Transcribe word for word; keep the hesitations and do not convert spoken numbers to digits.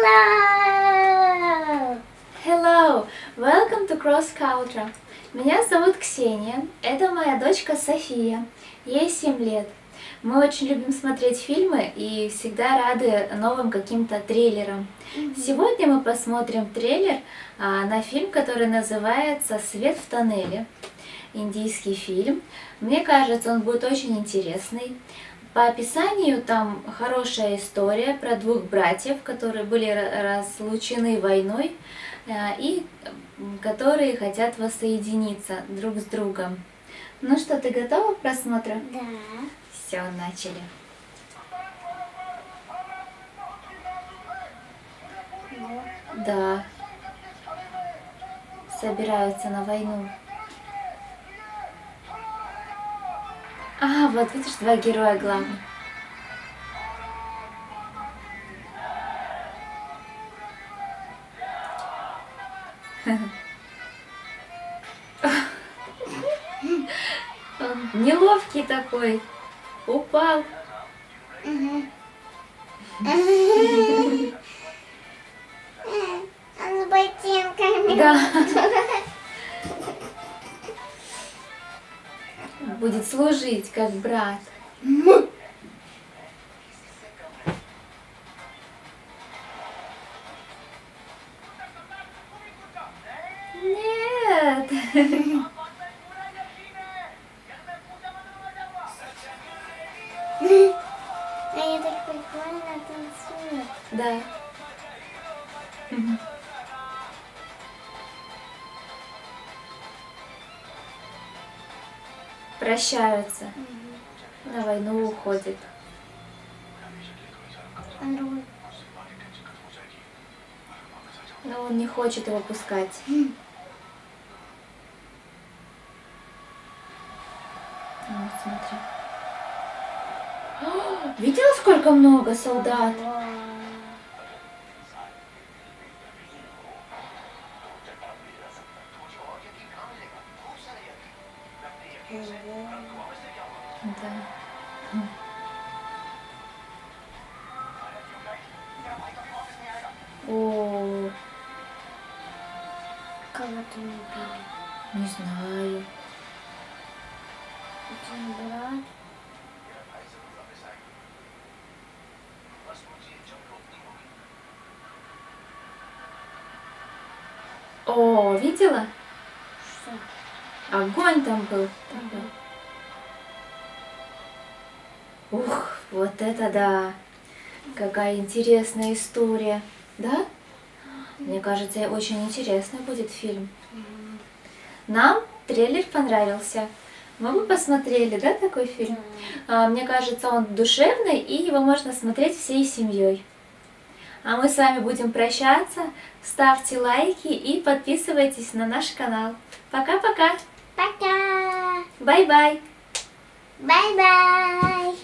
Hello! Hello! Welcome to Cross Culture. Меня зовут Ксения. Это моя дочка София. Ей семь лет. Мы очень любим смотреть фильмы и всегда рады новым каким-то трейлерам. Mm-hmm. Сегодня мы посмотрим трейлер а, на фильм, который называется «Свет в тоннеле». Индийский фильм. Мне кажется, он будет очень интересный. По описанию там хорошая история про двух братьев, которые были разлучены войной и которые хотят воссоединиться друг с другом. Ну что, ты готова к просмотру? Да. Все, начали. Да. Собираются на войну. А, вот видишь, два героя главных. Он неловкий такой. Упал. Он с ботинками. Да. Будет служить как брат. Нет. Они так прикольно танцуют. Да. Прощаются. На войну уходит. Андрей. Но он не хочет его пускать. Вот, смотри. О, видела, сколько много солдат? Да. О, Кого ты не убили? не знаю. Это не брат? О, видела? Что? Огонь там был. Там был. Ух, вот это да! Какая интересная история. Да? Мне кажется, очень интересный будет фильм. Нам трейлер понравился. Мы бы посмотрели, да, такой фильм? А, мне кажется, он душевный, и его можно смотреть всей семьей. А мы с вами будем прощаться. Ставьте лайки и подписывайтесь на наш канал. Пока-пока! Пока! Бай-бай! Бай-бай!